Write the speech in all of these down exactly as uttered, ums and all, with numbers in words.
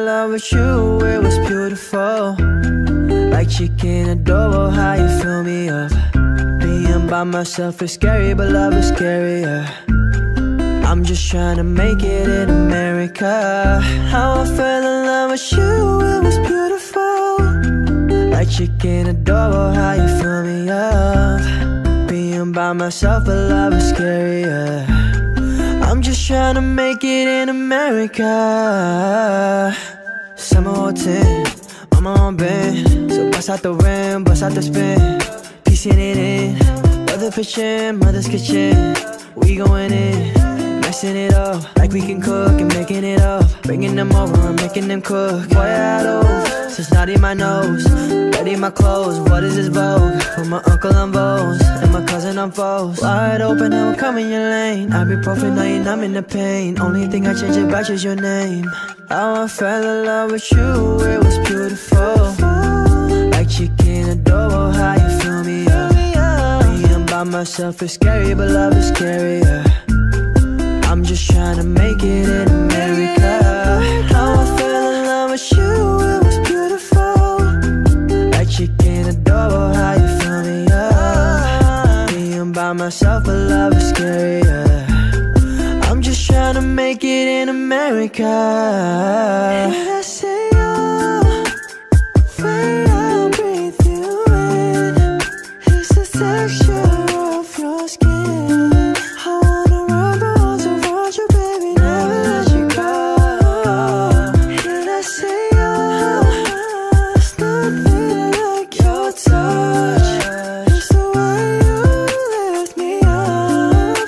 love with you, it was beautiful. Like chicken adobo, how you fill me up. Being by myself is scary, but love is scarier. I'm just trying to make it in America. How I fell in love with you, it was beautiful. Like chicken adobo, how you fill me up. Being by myself, but love is scarier. I'm just trying to make it in America. Summer oh ten, I'm on bend. So bust out the rim, bust out the spin. Piecing it in, brother pitching, mother's kitchen. We going in, messing it up. Like we can cook and making it up. Bringing them over and making them cook. Boy, I love, so snot in my nose. Ready my clothes, what is this vogue? With my uncle on Vows, and my cousin on foes. Wide open, I will come in your lane. I be profiting, I'm in the pain. Only thing I change about you is your name. How I fell in love with you, it was beautiful. Like chicken adobo, how you fill me up. Being by myself is scary, but love is scarier. I'm just trying to make it in America. How I fell in love with you, it was beautiful. Like chicken adobo, how you fill me up. Being by myself, but love is scarier. I'm just trying to make it in America. And I say, oh, when I breathe you in, it's the texture of your skin. I wanna wrap my arms around you, baby, never let you go. And I say, oh, there's nothing like your touch. It's the way you lift me up.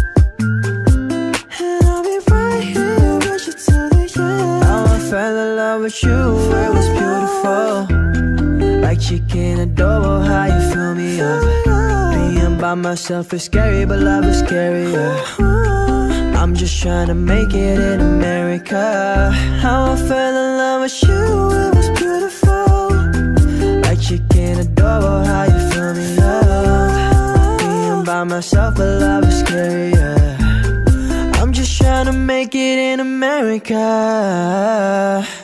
And I'll be right here with you till the end. How I fell in love with you, it was beautiful. Like chicken adobo, how you fill me up. Being by myself is scary, but love is scarier. I'm just trying to make it in America. How I fell in love with you, it was beautiful. Like chicken adobo, how you fill me up. Being by myself, but love is scarier. I'm just trying to make it in America.